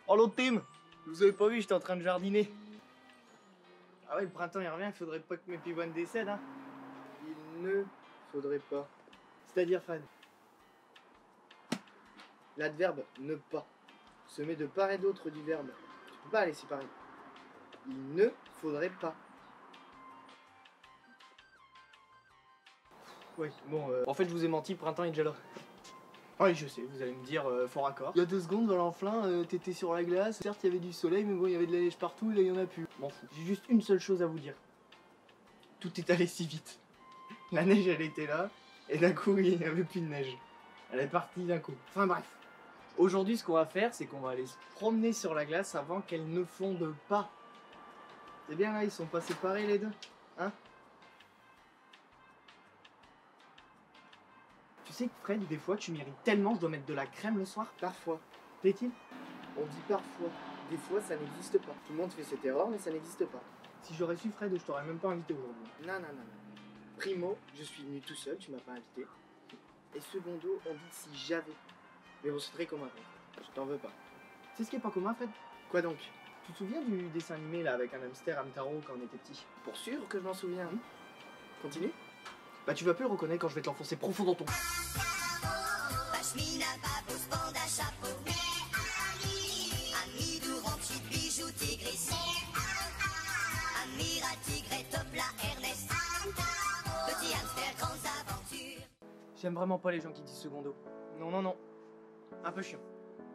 Oh l'autre team, vous avez pas vu, j'étais en train de jardiner. Ah ouais, le printemps il revient, il faudrait pas que mes pivoines décèdent, hein. Il ne faudrait pas. C'est-à-dire, Fred, l'adverbe ne pas se met de part et d'autre du verbe. Tu peux pas les séparer. Il ne faudrait pas. Oui, bon, en fait je vous ai menti, le printemps est déjà là. Oui, je sais, vous allez me dire, fort raccord. Il y a 2 secondes, Valenflin, t'étais sur la glace. Certes, il y avait du soleil, mais bon, il y avait de la neige partout, et là, il y en a plus. M'en fous. J'ai juste une seule chose à vous dire. Tout est allé si vite. La neige, elle était là, et d'un coup, il n'y avait plus de neige. Elle est partie d'un coup. Enfin bref. Aujourd'hui, ce qu'on va faire, c'est qu'on va aller se promener sur la glace avant qu'elle ne fonde pas. C'est bien là, ils sont pas séparés les deux, hein? Tu sais que Fred, des fois, tu m'irrites tellement, je dois mettre de la crème le soir. Parfois. Plaît-il? On dit parfois. Des fois, ça n'existe pas. Tout le monde fait cette erreur, mais ça n'existe pas. Si j'aurais su Fred, je t'aurais même pas invité aujourd'hui. Non, non, non, non. Primo, je suis venu tout seul, tu m'as pas invité. Et secondo, on dit si j'avais. Mais bon, c'est très commun, Fred. Je t'en veux pas. C'est ce qui est pas commun, Fred? Quoi donc? Tu te souviens du dessin animé là avec un hamster Hamtaro quand on était petit? Pour sûr que je m'en souviens. Continue. Bah tu vas plus le reconnaître quand je vais te l'enfoncer profond dans ton... Pashmina, babos, panda, chapeau. Amidou, rempli de bijoux, tigris. Amira, tigre, topla, Ernest. Petit hamster, grandes aventures. J'aime vraiment pas les gens qui disent secondo. Non, non, non. Un peu chiant.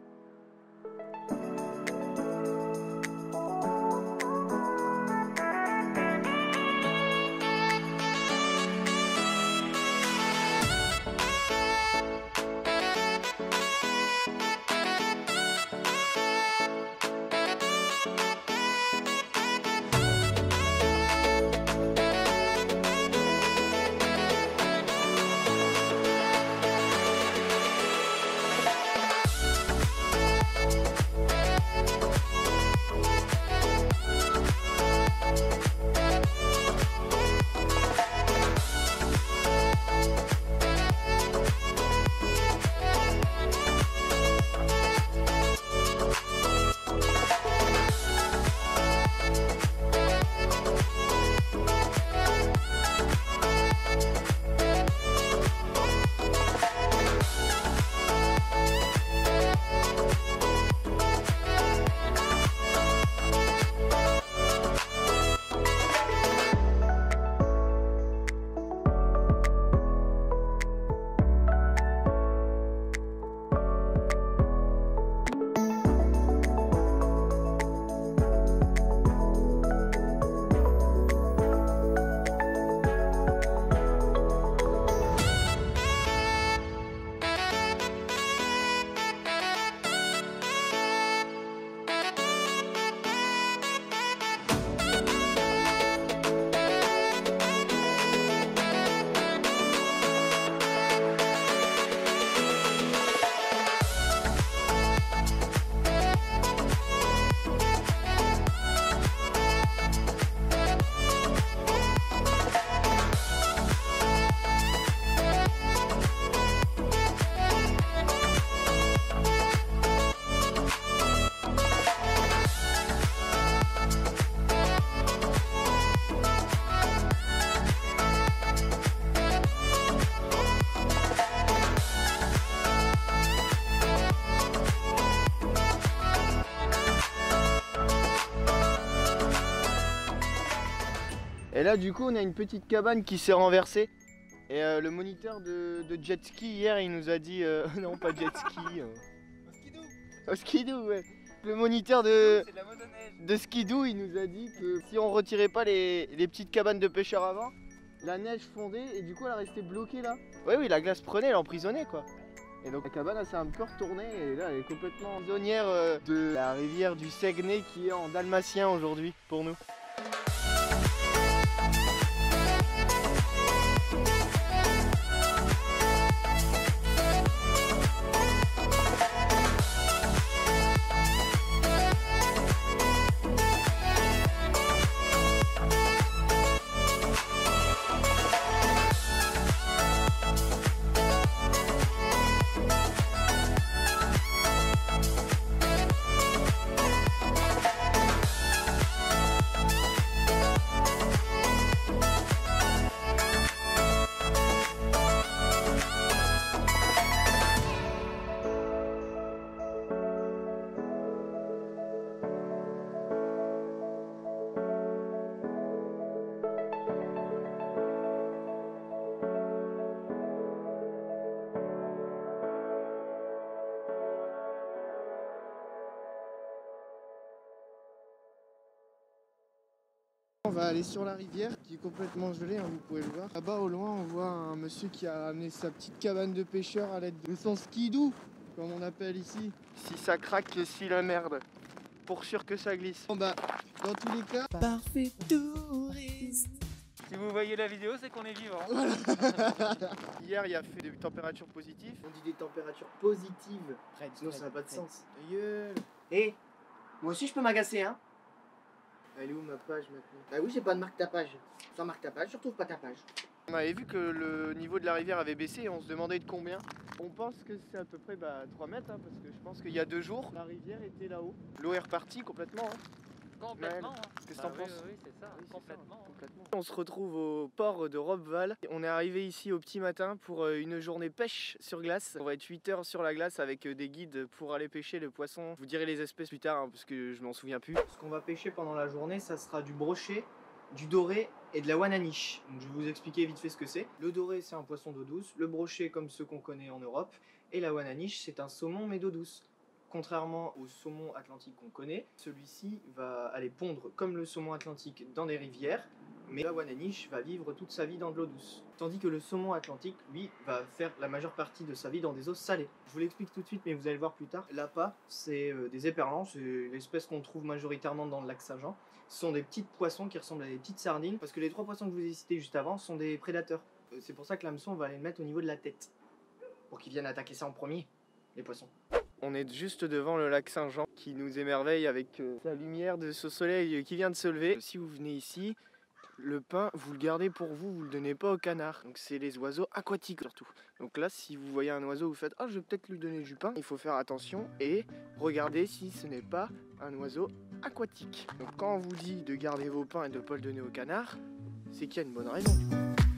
Et là du coup on a une petite cabane qui s'est renversée. Et le moniteur de jet ski hier il nous a dit non pas jet ski. Au skidoo. Au skidoo ouais. Le moniteur de C'est de la motoneige. skidoo il nous a dit que si on retirait pas les petites cabanes de pêcheurs avant, la neige fondait et du coup elle restait bloquée là. Oui oui la glace prenait, elle emprisonnait quoi. Et donc la cabane elle s'est un peu retournée et là elle est complètement prisonnière de la rivière du Saguenay qui est en dalmatien aujourd'hui pour nous. On va aller sur la rivière qui est complètement gelée, hein, vous pouvez le voir. Là-bas au loin on voit un monsieur qui a amené sa petite cabane de pêcheur à l'aide de son skidoo, comme on appelle ici. Si ça craque, si la merde. Pour sûr que ça glisse. Bon bah, dans tous les cas, Parfait touriste. Si vous voyez la vidéo, c'est qu'on est vivant. hier il y a fait des températures positives. On dit des températures positives. Sinon ça n'a pas de sens. Hé, moi aussi je peux m'agacer hein. Elle est où ma page maintenant? Bah oui, j'ai pas de marque ta page. Sans marque ta page, je retrouve pas ta page. On avait vu que le niveau de la rivière avait baissé et on se demandait de combien. On pense que c'est à peu près 3 mètres, hein, parce que je pense qu'il y a 2 jours, la rivière était là-haut. L'eau est repartie complètement. Hein. Complètement. Hein. Qu'est-ce que t'en penses? Oui, c'est ça, Oui, c'est complètement. ça, complètement. On se retrouve au port de Roppval. On est arrivé ici au petit matin pour une journée pêche sur glace. On va être 8 heures sur la glace avec des guides pour aller pêcher le poisson. Je vous dirai les espèces plus tard hein, parce que je m'en souviens plus. Ce qu'on va pêcher pendant la journée, ça sera du brochet, du doré et de la wananiche. Donc je vais vous expliquer vite fait ce que c'est. Le doré, c'est un poisson d'eau douce. Le brochet, comme ceux qu'on connaît en Europe. Et la wananiche, c'est un saumon mais d'eau douce. Contrairement au saumon atlantique qu'on connaît, celui-ci va aller pondre comme le saumon atlantique dans des rivières, mais la wananiche va vivre toute sa vie dans de l'eau douce. Tandis que le saumon atlantique, lui, va faire la majeure partie de sa vie dans des eaux salées. Je vous l'explique tout de suite, mais vous allez voir plus tard. L'appât, c'est des éperlans, c'est l'espèce qu'on trouve majoritairement dans le lac Saint-Jean. Ce sont des petits poissons qui ressemblent à des petites sardines, parce que les 3 poissons que je vous ai cités juste avant sont des prédateurs. C'est pour ça que l'hameçon, on va aller le mettre au niveau de la tête, pour qu'ils viennent attaquer ça en premier, les poissons. On est juste devant le lac Saint-Jean qui nous émerveille avec sa lumière de ce soleil qui vient de se lever. Si vous venez ici, le pain, vous le gardez pour vous, vous le donnez pas aux canards. Donc c'est les oiseaux aquatiques surtout. Donc là, si vous voyez un oiseau, vous faites « Ah, je vais peut-être lui donner du pain ». Il faut faire attention et regarder si ce n'est pas un oiseau aquatique. Donc quand on vous dit de garder vos pains et de ne pas le donner aux canards, c'est qu'il y a une bonne raison du coup.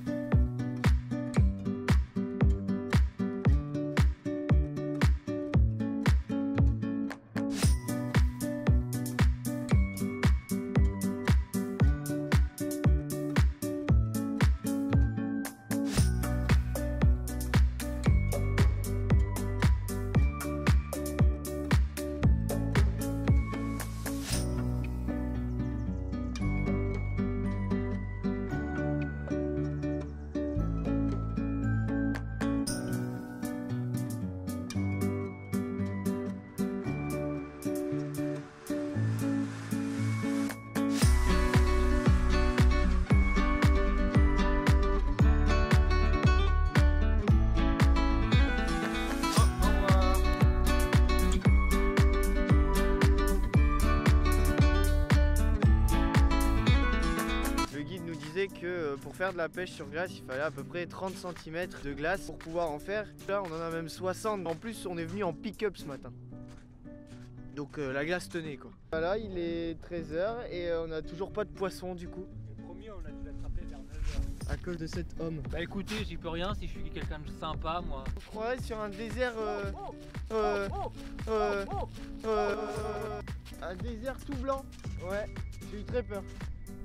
Que pour faire de la pêche sur glace, il fallait à peu près 30 cm de glace pour pouvoir en faire. Là, on en a même 60. En plus, on est venu en pick-up ce matin. Donc la glace tenait quoi. Voilà, il est 13 h et on n'a toujours pas de poisson du coup. Le premier, on a dû l'attraper vers 9 h. À cause de cet homme. Bah écoutez, j'y peux rien si je suis quelqu'un de sympa moi. On croirait sur un désert. Un désert tout blanc. Ouais, j'ai eu très peur.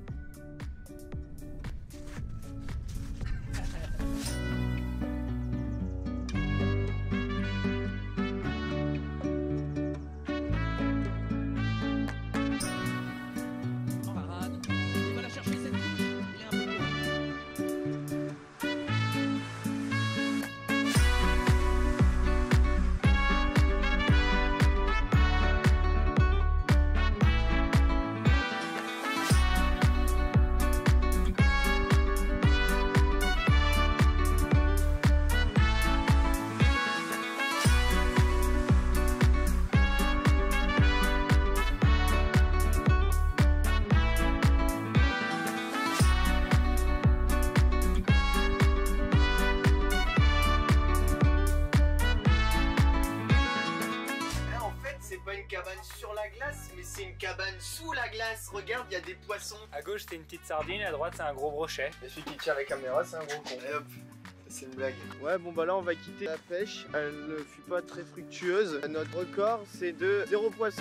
Sur la glace, mais c'est une cabane sous la glace. Regarde, il y a des poissons. À gauche, c'est une petite sardine, à droite, c'est un gros brochet. Et celui qui tient la caméra, c'est un gros con. Et hop, c'est une blague. Ouais, bon bah là, on va quitter la pêche. Elle ne fut pas très fructueuse. Notre record, c'est de 0 poisson.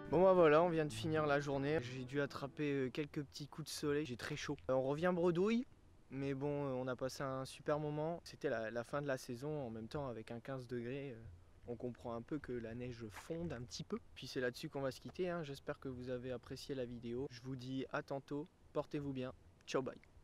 Bon bah voilà, on vient de finir la journée. J'ai dû attraper quelques petits coups de soleil, j'ai très chaud. On revient bredouille, mais bon, on a passé un super moment. C'était la fin de la saison, en même temps avec un 15 degrés. On comprend un peu que la neige fonde un petit peu. Puis c'est là-dessus qu'on va se quitter, hein. J'espère que vous avez apprécié la vidéo. Je vous dis à tantôt, portez-vous bien. Ciao, bye.